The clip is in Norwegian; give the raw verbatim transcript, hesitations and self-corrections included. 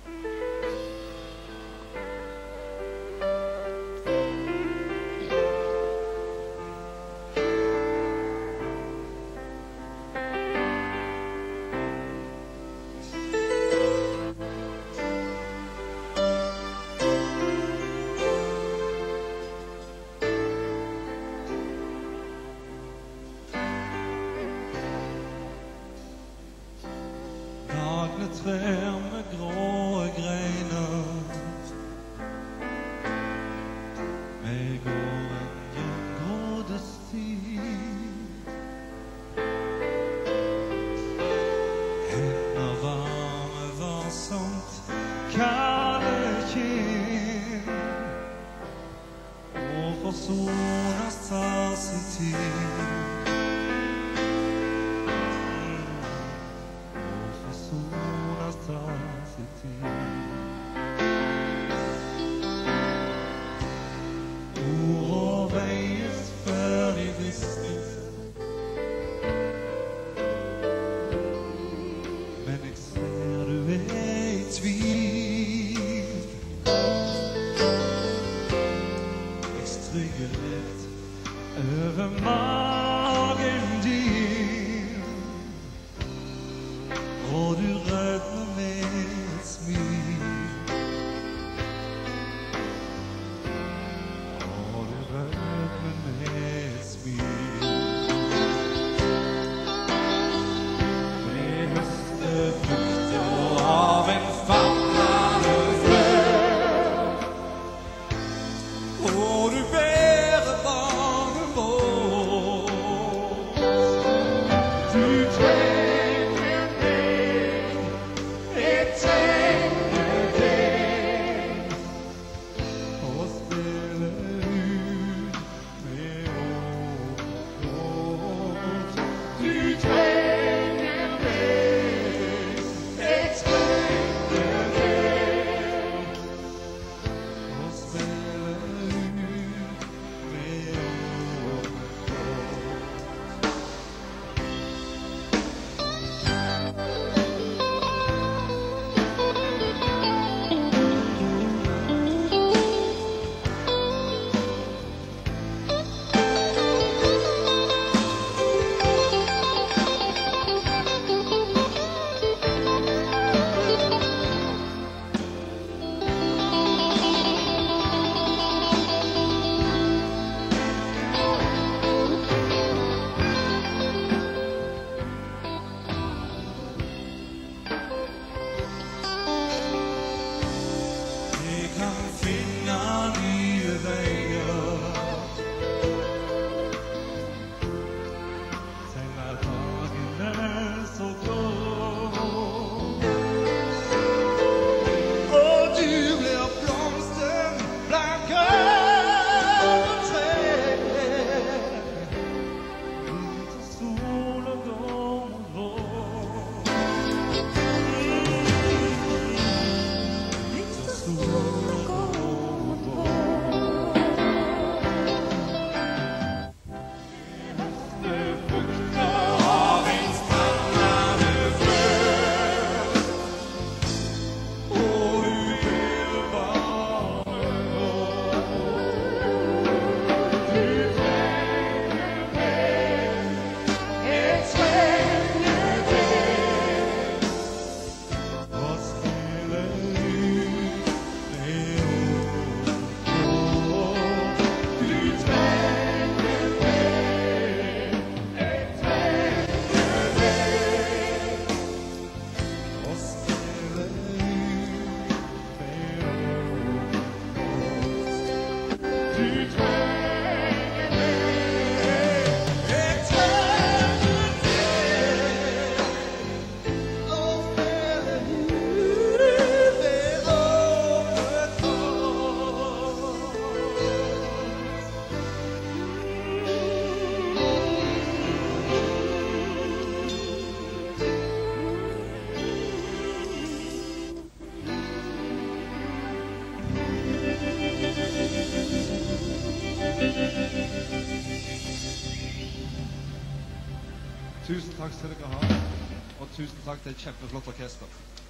Trær med grå greiner. Vi går en gjennomgående sti. Hender varme, varsomt, kalde kinn. Og forsones tar sin tid. Ord veies før de visnes, men jeg ser du er i tvil. Jeg stryker lett over magen din, og du rødmer med et smil. Tusen takk skal dere ha, og tusen takk til et kjempeflott orkester.